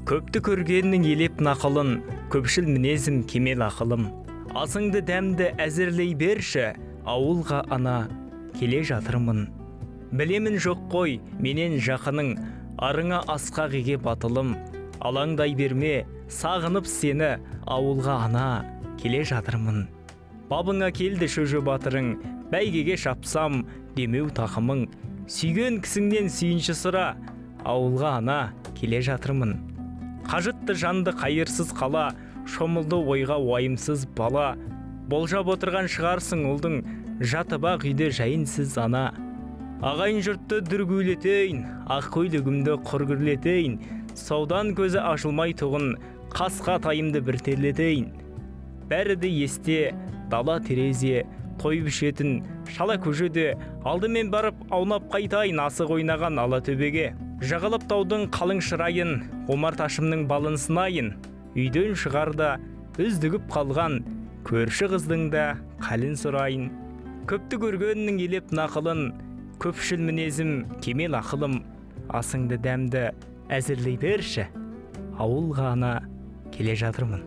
Көпті көргеннің елеп нақылын, көпшіл мінезім кемел ақылым. Асыңды дәмді әзірлей берші, ауылға ана келе жатырмын. Білемін жоқ қой, менен жақының, арыңа асқақ еге батылым. Алаңдай берме, сағынып сені, ауылға ана келе жатырмын. Бабыңа келді шөжі батырың, бәйгеге шапсам, демеу тақымың. Сүйген кісіңнен сүйінші сұра, ауылға ана келе жатырмын. Қажытты жанды қайырсыз қала, шомылды ойға уайымсыз бала. Болжап отырған шығарсың ұлдың, жатып-ақ үйде жайынсыз ана. Ағайын жұртты дүргүлетейін, ақ көйлегімді құргірлетейін. Саудан көзі ашылмай тұғын, қасқа тайымды біртерлетейін. Бәрі де есте, дала терезе, той бішетін, шала көжеде, алдымен барып аунап қайтайын асық ойнаған ала төбеге. Жағалап таудың қалың шырайын, омар ташымның балын сынайын. Үйден шығарда үздігіп қалған, көрші қыздың да қалын сұрайын. Көпті көргеннің елеп нақылын, көпшіл мінезім кемел ақылым. Асыңды дәмді әзірлей берші, ауылға ана келе жатырмын.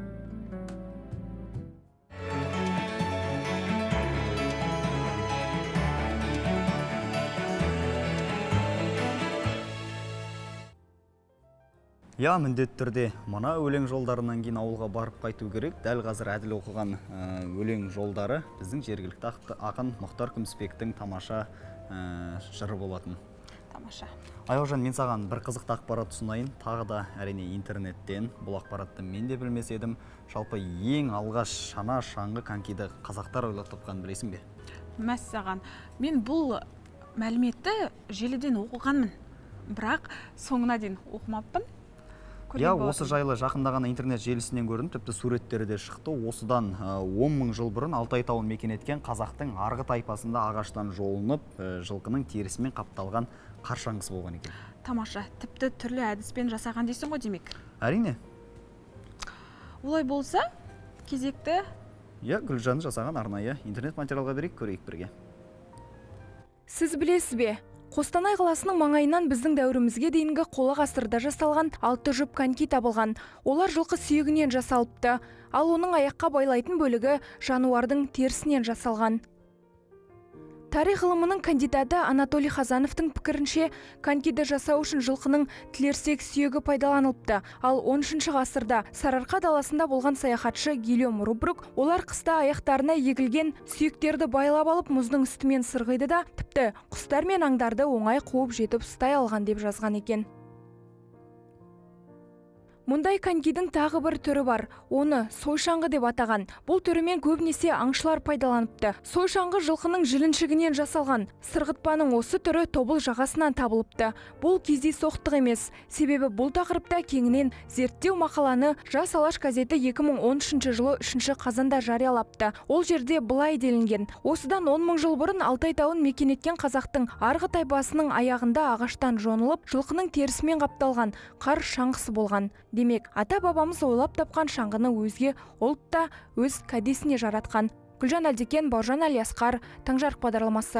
Я, міндетті түрде мына өлең жолдарынан кейін ауылға барып қайту керек. Дәл қазір әділ оқыған өлең жолдары біздің жергілікті ақын Мұхтар Күмісбектің тамаша жыры болатын. Тамаша. Аяужан, мен саған бір қызықты ақпарат ұсынайын. Тағы да әрине интернеттен. Бұл ақпаратты мен де білмес едім. Жалпы ең алғаш шана шаңғы конькиді қазақтар ойлап тапқанын білесің бе? Мәссаған, мен бұл мәліметті желіден оқығанмын, бірақ соңына дейін оқымаппын. Я, осы жайлы жақында ғана интернет желісінен көрдім, тіпті суреттері де шықты. Осыдан 10 мың жыл бұрын Алтай тауын мекен еткен қазақтың арғы тайпасында ағаштан жолынып, жылқының терісімен қапталған қар шаңғысы болған екен. Тамаша, тіпті түрлі әдіспен жасаған дейсің ғой демек? Әрине. Олай болса, кезекті? Я, Гүлжан жасаған арнайы интернет материалға берейік, көрейік бірге. Сіз білесіз бе? Қостанай қаласының маңайынан біздің дәуірімізге дейінгі қола ғасырда жасалған 6 жұп коньки табылған. Олар жылқы сүйегінен жасалыпты, ал оның аяққа байлайтын бөлігі жануардың терісінен жасалған. Тарих ғылымының кандидаты Анатолий Хазановтың пікірінше, конькиді жасау үшін жылқының тілерсек сүйегі пайдаланылыпты. Ал 13 ғасырда Сарыарқа даласында болған саяхатшы Гильом Рубрук, олар қыста аяқтарына егілген сүйектерді байлап алып, мұздың үстімен сырғиды да, тіпті құстар мен аңдарды оңай қуып жетіп ұстай алған деп жазған екен. Мұндай конькидің тағы бір түрі бар, оны сойшаңғы деп атаған. Бұл түрімен көбінесе аңшылар пайдаланыпты. Сойшаңғы жылқының жіліншігінен жасалған. Сырғытпаның осы түрі тобыл жағасынан табылыпты. Бұл кездейсоқтық емес, себебі бұл тақырыпта кеңінен зерттеу мақаланы Жас Алаш газеті 2013 жылы 3 қазанда жариялапты. Ол жерде былай делінген: осыдан 10 мың жыл бұрын Алтай тауын мекен еткен қазақтың арғы тайпасының аяғында ағаштан жонылып, жылқының терісімен қапталған қар шаңғысы болған. Демек, ата-бабамыз ойлап тапқан шаңғыны өзге ұлт та өз кәдесіне жаратқан. Гүлжан Әлдекен, Бауыржан Әлиасқар, Таңжарық бағдарламасы.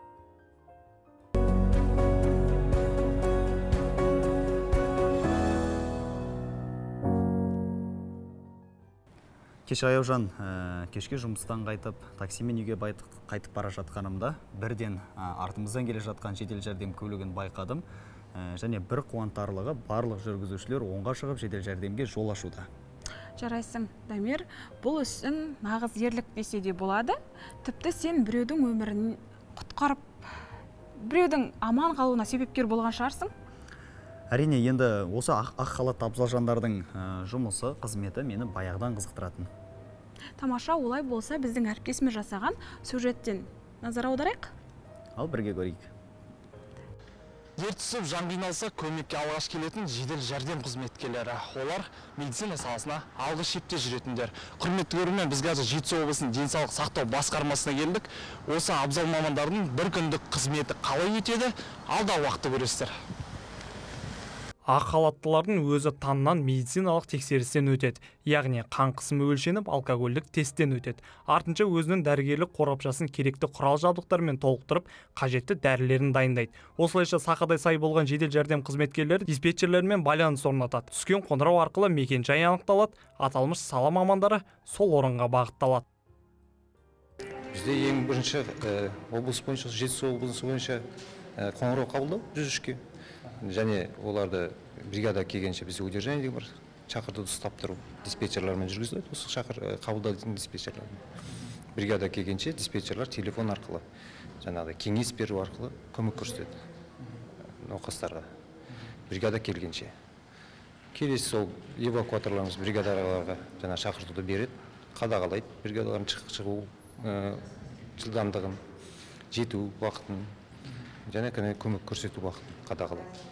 Кеше Аяужан, кешке жұмыстан қайтып, таксимен үйге қайтып бара жатқанымда, бірден артымыздан келе жатқан жедел жәрдем көлігін байқадым. Және бір қуантарлығы, барлық жүргізушілер оңға шығып жедел жәрдемге жол ашуда. Жарайсың, Дамир, бұл үшін нағыз ерлік десе де болады. Тіпті сен біреудің өмірін құтқарып, біреудің аман қалуына себепкер болған шығарсың? Әрине, енді осы ақ халатты абзал жандардың жұмысы, қызметі мені баяғыдан қызықтыратын. Тамаша, олай болса біздің әріптесіміз жасаған сюжеттен назар аударайық. Ал бірге көрейік. Дерт түсіп жан қиналса көмекке алғаш келетін жедел жәрдем қызметкерлері. Олар медицина саласына алғы шепте жүретіндер. Құрметті көрермен, біз қазір Жетісу облысының денсаулық сақтау басқармасына келдік. Осы абзал мамандардың бір күндік қызметі қалай етеді, алда уақытты көресіздер. ақ халаттылардың өзі таңнан медициналық тексерістен өтеді, яғни қан қысымы өлшеніп, алкогольдік тесттен өтеді. Артынша өзінің дәрігерлік қорапшасын керекті құрал жабдықтармен толықтырып, қажетті дәрілерін дайындайды. Осылайша сақадай сай болған жедел жәрдем қызметкерлері диспетчерлермен байланыс орнатады. Түскен қоңырау арқылы мекен-жай анықталады, аталмыш сала мамандары сол орынға бағытталады. Бізде ең бірінші облыс бойынша, Жетісу облысы бойынша қоңырау қабылдау 103-ке. Және оларды бригада келгенше бізде удержание бар, шақыртуды ұстап тұру диспетчерлермен жүргізіледі. Осы қабылдайтын диспетчерлермен. Бригада келгенше диспетчерлер телефон арқылы, жаңағыдай кеңес беру арқылы көмек көрсетеді науқастарға. Бригада келгенше. Келесі сол эвакуаторларымыз бригадаларға жаңа шақыртуды береді, қадағалайды бригадалардың шығу жылдамдығын, жету уақытын, және көмек көрсету уақытын қадағалайды.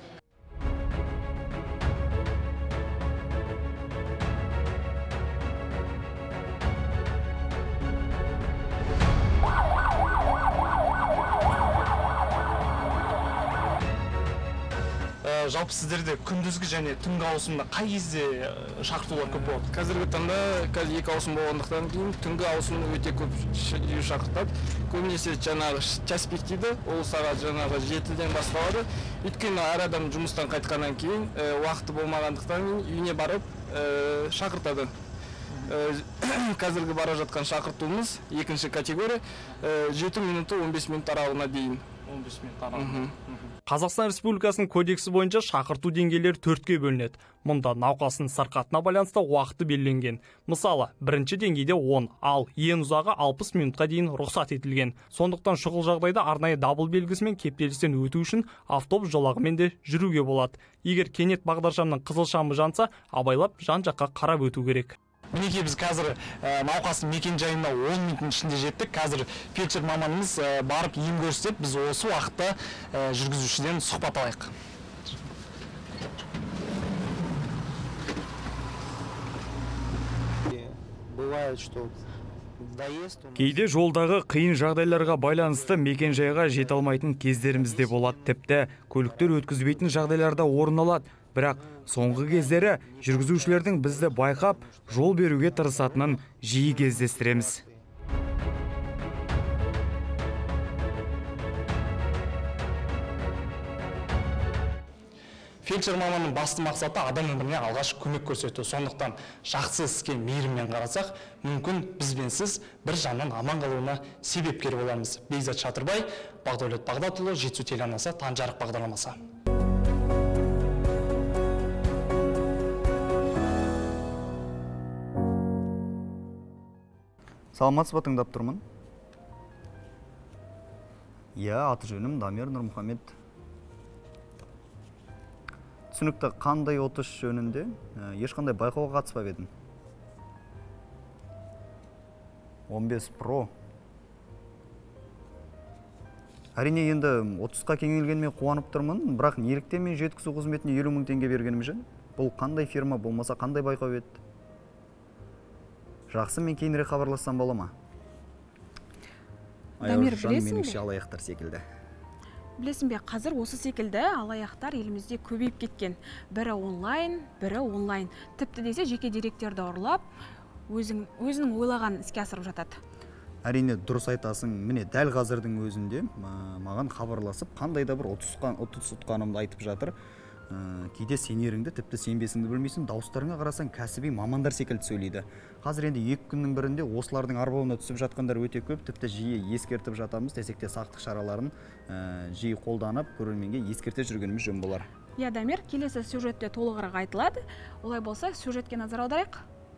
Жалпы сіздерде күндізгі және түнгі ауысымда қай кезде шақыртулар көп болады? Қазіргі таңда екі ауысым болғандықтан кейін түнгі ауысым өте көп шақыртады. Көбінесе жаңағы час пик дейді, ол сағат жаңағы 7-ден басталады. Өйткені әр адам жұмыстан қайтқаннан кейін уақыты болмағандықтан үйіне барып шақыртады. Қазіргі бара жатқан шақыртуымыз екінші категория 7 минуты 15 минут аралығына дейін. 15 минут аралығына. Қазақстан Республикасының кодексі бойынша шақырту деңгейлері 4-ке бөлінеді. Мұнда науқастың сырқатына байланысты уақыты белгіленген. Мысалы, бірінші деңгейде 10, ал ең ұзағы 60 минутқа дейін рұқсат етілген. Сондықтан шұғыл жағдайда арнайы дабыл белгісімен кептелістен өту үшін автобус жолағымен де жүруге болады. Егер кенет бағдаршамның қызыл шамы жанса, абайлап жан-жаққа қарап өту керек. Мінекей біз қазір науқастың мекен жайына 10 минуттың ішінде жеттік. Қазір фельдшер маманымыз барып ем көрсетеді. Біз осы уақытта жүргізушіден сұхбат алайық. Кейде жолдағы қиын жағдайларға байланысты мекен жайға жете алмайтын кездеріміз де болады. Тіпті көліктер өткізбейтін жағдайларда орын алады. Бірақ соңғы кездері жүргізушілердің бізді байқап, жол беруге тырысатынын жиі кездестіреміз. Фельдшер маманның басты мақсаты адам өміріне алғаш көмек көрсету. Сондықтан жақсы іске мейіріммен қарасақ, мүмкін біз бен сіз бір жанның аман қалуына себепкер боламыз. Бекзат Шатырбай, Бағдәулет Бағдатұлы, Жетісу телеарнасы, Таңжарық бағдарламасы. Саламатсыз ба, тыңдап тұрмын. Аты жөнім Дамир Нұрмұхамед. Түсінікті, қандай отыш жөнінде ешқандай байқауға қатыспап едім? 15 Pro. Әрине енді 30-қа кеңейлгеніме қуанып тұрмын, бірақ неліктен мен жеткізу қызметіне 50 мың теңге бергенім жөн? Бұл қандай фирма болмаса қандай байқау еді? Жақсы, мен кейінірек хабарлассам бола ма? Дамир, білесің бе? Алаяқтар секілді. Білесің бе, қазір осы секілді алаяқтар елімізде көбейіп кеткен. Бірі онлайн. Тіпті десе жеке деректерді ұрлап, өзінің ойлаған іске асырып жатады. Әрине, дұрыс айтасың. Міне, дәл қазірдің өзінде маған хабарласып, қандай да бір 30 ұтқанымды айтып жатыр. Кейде сенеріңді, тіпті сенбесіңді білмейсің, дауыстарыңа қарасаң кәсіби мамандар секілді сөйлейді. Қазір енді 2 күннің бірінде осылардың арбауына түсіп жатқандар өте көп, тіпті жиі ескертіп жатамыз, десек те сақтық шараларын жиі қолданып, көрерменге ескерте жүргеніміз жөн болар. Дамир, келесі сюжетте толығырақ айтылады. Олай болса, сюжетке назар аударайық.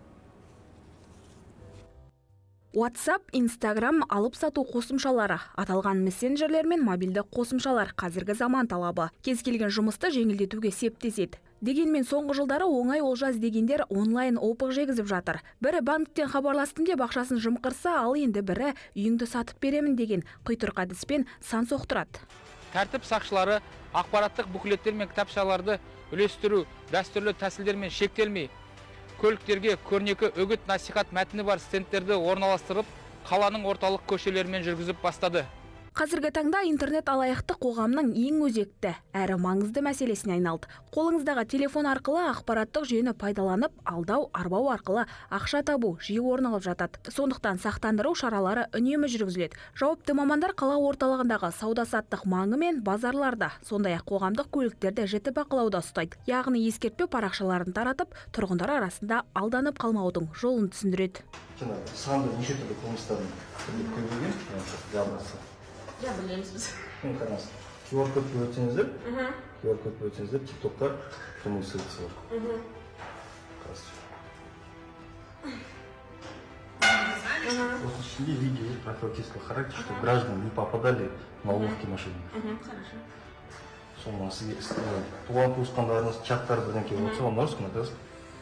WhatsApp, Instagram алып сату қосымшалары, аталған мессенджерлер мен мобильді қосымшалар қазіргі заман талабы. Кез келген жұмысты жеңілдетуге септеседі. Дегенмен соңғы жылдары оңай олжа іздегендер онлайн опық жегізіп жатыр. Бірі банктен хабарластым деп ақшасын жымқырса, ал енді бірі үйіңді сатып беремін деген құйтырқы әдіспен сан соқтырады. Тәртіп сақшылары ақпараттық буклеттер мен кітапшаларды үлестіру дәстүрлі тәсілдермен шектелмей, көліктерге көрнекі үгіт насихат мәтіні бар стендтерді орналастырып, қаланың орталық көшелерімен жүргізіп бастады. Қазіргі таңда интернет алаяқтық қоғамның ең өзекті әрі маңызды мәселесіне айналды. Қолыңыздағы телефон арқылы ақпараттық жүйені пайдаланып, алдау, арбау арқылы ақша табу жиі орын алып жатады. Сондықтан сақтандыру шаралары үнемі жүргізіледі. Жауапты мамандар қала орталығындағы сауда-саттық маңы мен базарларда, сондай-ақ қоғамдық көліктерді жіті бақылауда ұстайды. Яғни ескертпе парақшаларын таратып, тұрғындар арасында алданып қалмаудың жолын түсіндіреді. Санды неше түрлі қылмыстардың көбейген Ja, білеміз біз. Қараңыз, QR кодты өтсеңіздер, TikTok'та прямой ссылкасы бар. Осы ішінде видео профилактического характера, чтобы граждане не попадали на уловки мошенников. Хорошо. Сонда сізге туған туысқандарыңыз чаттар бірден келіп отырса, оны русском айтасыз?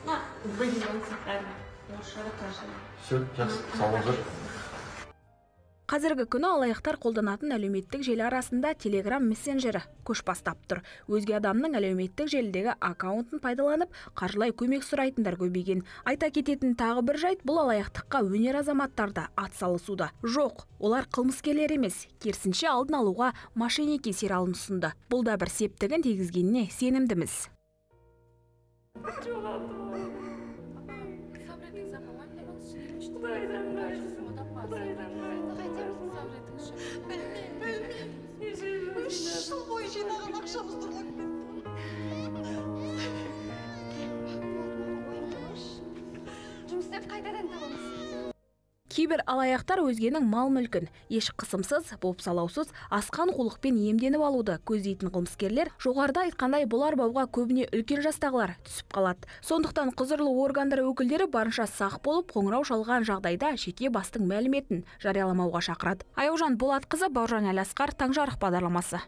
Все, жақсы, сау болыңыздар. Қазіргі күні алаяқтар қолданатын әлеуметтік желі арасында Telegram мессенджері көш бастап тұр. Өзге адамның әлеуметтік желідегі аккаунтын пайдаланып, қаржылай көмек сұрайтындар көбейген. Айта кететін тағы бір жайт, бұл алаяқтыққа өнер азаматтарда атсалысуда. Жоқ, олар қылмыскерлер емес, керісінше алдын алуға мошенники сериалын ұсынды. Бұл да бір септігін тигізгеніне сенімдіміз. Жыл бойы жинаған ақшамызды ұрлап кетті. Жұмыс істеп қайтадан табамыз. Кейбір алаяқтар өзгенің мал-мүлкін еш қысымсыз, бопсалаусыз, асқан қулықпен иемденіп алуды көздейтін қылмыскерлер жоғарыда айтқандай бұл арбауға көбіне үлкен жастағылар түсіп қалады. Сондықтан құзырлы органдар өкілдері барынша сақ болып, қоңырау шалған жағдайда жеке бастың мәліметін жарияламауға шақырады. Аяужан Болатқызы, Бауыржан Әласқар, Таңжарық бағдарламасы.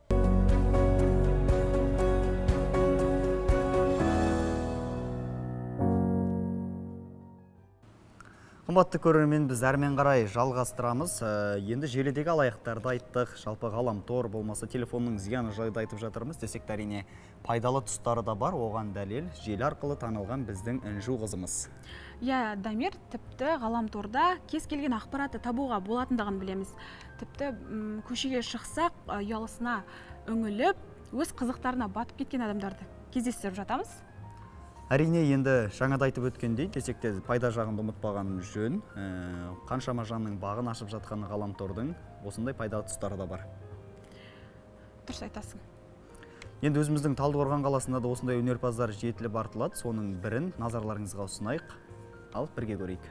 Қымбатты көрермен, біз әрмен қарай жалғастырамыз. Енді желідегі алаяқтарды айттық, жалпы ғаламтор болмаса телефонның зияны жайлы айтып жатырмыз. Десек те әрине пайдалы тұстары да бар, оған дәлел желі арқылы танылған біздің інжу қызымыз. Я, Дамир, тіпті ғаламторда кез келген ақпаратты табуға болатындығын білеміз. Тіпті көшеге шықсақ, ұялысына үңіліп, өз қызықтарына батып кеткен адамдарды кездестіріп жатамыз. Әрине, енді жаңада айтып өткендей, десек те пайда жағынды ұмытпағаным жөн. Қаншама жанның бағын ашып жатқан ғаламтордың осындай пайдалы тұстары да бар. Дұрыс айтасың. Енді өзіміздің Талдықорған қаласында да осындай өнерпаздар жетіліп артылады. Соның бірін назарларыңызға ұсынайық. Ал бірге көрейік.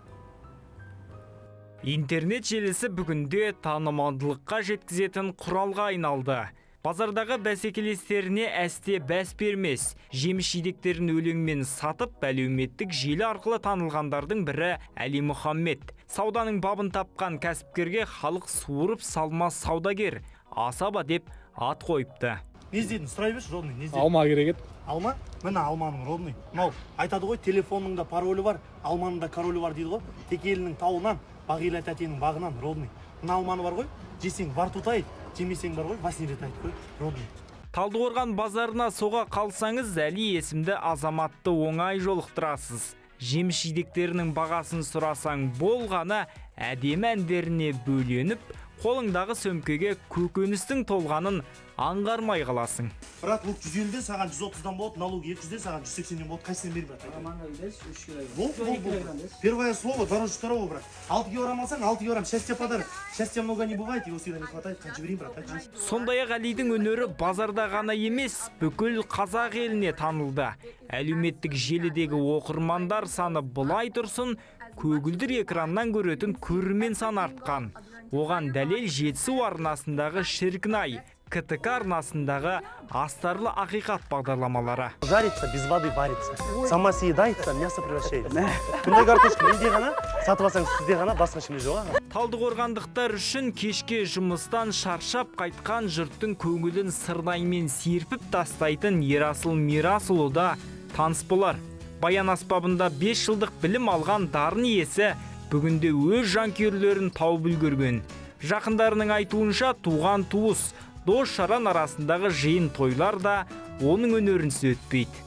Интернет желісі бүгінде танымалдылыққа жеткізетін құралға айналды. Базардағы бәсекелестеріне әсте бәс бермес. Жеміс-жидектерін өлеңмен сатып, әлеуметтік желі арқылы танылғандардың бірі Әли Мұхаммед. Сауданың бабын тапқан кәсіпкерге халық суырып салмас саудагер, асаба деп ат қойыпты. Не іздедің, сұрай берші, родный, не іздедің? Алма керек еді. Алма? Міне алманың, родный. Мынау, айтады ғой, телефонның да паролі бар, алманың да королі бар дейді ғой. Текелінің тауынан, Бағила тәтенің бағынан, родный. Мына алманы бар ғой, жесең бар тұтайды. Жемесең бар ғой, басын рет айтып қой, родный. Талдықорған базарына соға қалсаңыз, Әли есімді азаматты оңай жолықтырасыз. Жеміс-жидектерінің бағасын сұрасаң болғаны, әдемі әндеріне бөленіп, қолыңдағы сөмкеге көкөністің толғанын аңғармай қаласың. Брат, лук 150-ден саған 130-дан болады, налог 200-ден саған 180-ден болады. Қайсысын бер, брат? Первое слово, дороже второго, брат. 6 килограмм алсаң, 6 килограмм счастья подарок. Счастья много не бывает, его всегда не хватает. Қанша берейін, брат? Сондай-ақ Әлидің өнері базарда ғана емес, бүкіл қазақ еліне танылды. Әлеуметтік желідегі оқырмандар саны бұлай тұрсын, көгілдір экраннан көретін көрермен саны артқан. Оған дәлел Жетісу арнасындағы Шіркінай, КТК арнасындағы Астарлы ақиқат бағдарламалары. Жарится, без воды варится. Сама съедается, мясо превращается. Күнде картошка менде ғана, сатып алсаң сізде ғана, басқа ешкімде жоқ. Талдықорғандықтар үшін кешке жұмыстан шаршап қайтқан жұрттың көңілін сырнаймен серпіп тастайтын Ерасыл Мирасұлы да таныс болар. Баян аспабында 5 жылдық білім алған дарын иесі бүгінде өз жанкүйерлерін тауып үлгерген. Жақындарының айтуынша туған туыс, дос жаран арасындағы жиын тойлар да оның өнерінсіз өтпейді.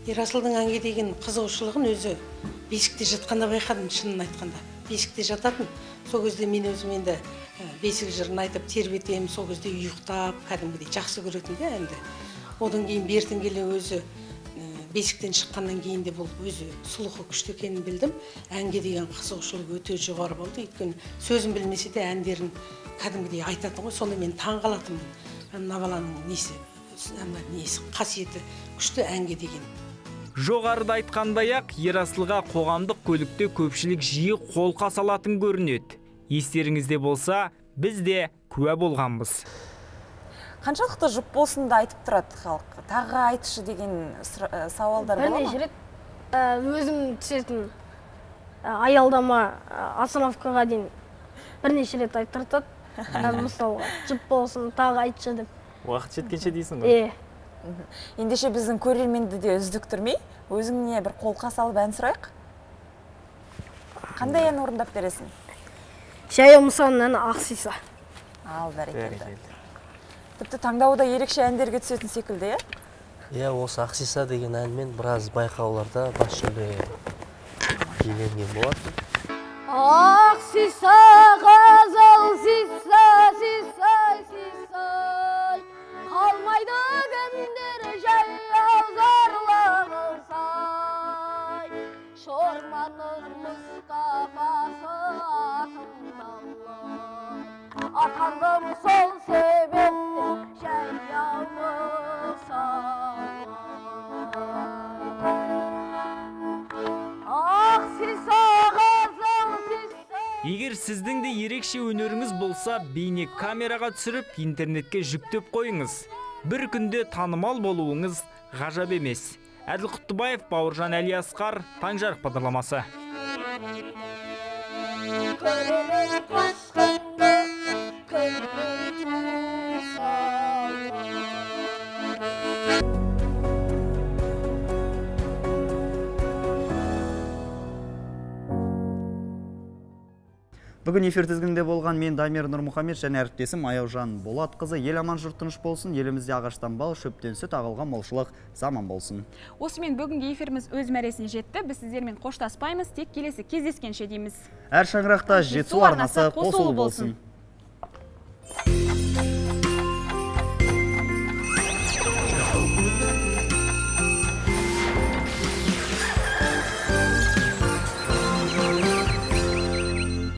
Ерасылдың әнге деген қызығушылығын өзі бесікте жатқанда байқадым, шынын айтқанда. Бесікте жататын, сол кезде мен өзім енді бесік жырын айтып тербетем, сол кезде ұйықтап, кәдімгідей жақсы көретін де әнді. Одан кейін бертін келе өзі бесіктен шыққаннан кейін де бұл өзі сұлухы күшті екенін білдім. Әнге деген қызығушылығы өте жоғары болды. Өйткені сөзін білмесе де әндерін кәдімгідей айтатын ғой, сонда мен таң қалатынмын. Мына баланың несі, қасиеті күшті әнге деген. Жоғарыда айтқандай-ақ, Ерасылға қоғамдық көлікте көпшілік жиі қолқа салатын көрінеді. Естеріңізде болса, біз де куә болғанбыз. Қаншалықты жұп болсын да айтып тұрады халық? Тағы айтшы деген сауалдар бола ма? Бірнеше рет өзім түсетін аялдама остановкаға дейін бірнеше рет айтып тұрады. Мысалға, жұп болсын, тағы айтшы деп. Уақыт жеткенше дейсің ғой? Ендеше біздің көрерменді де үздіктірмей, өзіңне бір қолқа салып ән сұрайық? Қандай ән орындап бересің? Жаяу Мұсаның әні Ақсиса. Ал, бәрекелді. Тіпті таңдауда ерекше әндерге түсетін секілді, е? Иә, осы Ақсиса деген әнмен біраз байқауларда бас жүлде иеленген болатын. Ақсиса, қызыл сиса, сиса, сиса, қалмайды күндер жаяу зарлағылсай, шорманның Мұстафасы атандым сол себепті жаяу Мұсаға. Ақсиса, қызыл сиса. Егер сіздің де ерекше өнеріңіз болса, бейне камераға түсіріп, интернетке жүктеп қойыңыз. Бір күнде танымал болуыңыз ғажап емес. Әділ Құттыбаев, Бауыржан Әлиасқар, Таңжарық бағдарламасы. Бүгін эфир тізгінінде болған мен Дамир Нұрмұхамед және әріптесім Аяужан Болатқызы. Ел аман жұрт тыныш болсын, елімізде ағаштан бал, шөптен сүт ағылған молшылық заман болсын. Осымен бүгінгі эфиріміз өз мәресіне жетті. Біз сіздермен қоштаспаймыз, тек келесі кездескенше дейміз. Әр шаңырақта жетісу арнасы қосулы болсын.